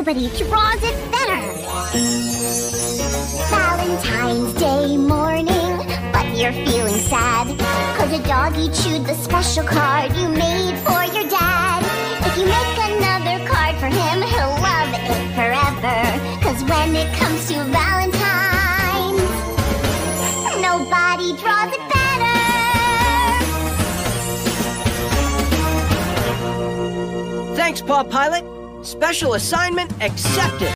nobody draws it better. Valentine's Day morning, but you're feeling sad, 'cause a doggy chewed the special card you made for your dad. If you make another card for him, he'll love it forever, 'cause when it comes to Valentine's, nobody draws it better. Thanks, Paw Pilot. Special assignment accepted.